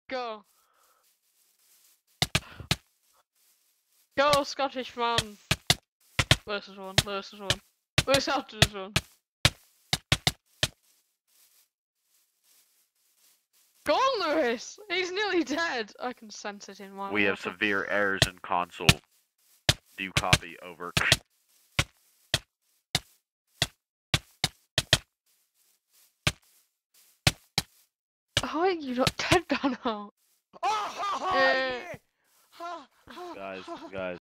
Go. Go, Scottish man. Lewis is one. Lewis is one. Lewis Hamilton is one. Go on, Lewis! He's nearly dead! I can sense it in my We have water. severe errors in console. Do you copy? Over. How are you not dead by now? Oh, Eh. yeah. Guys,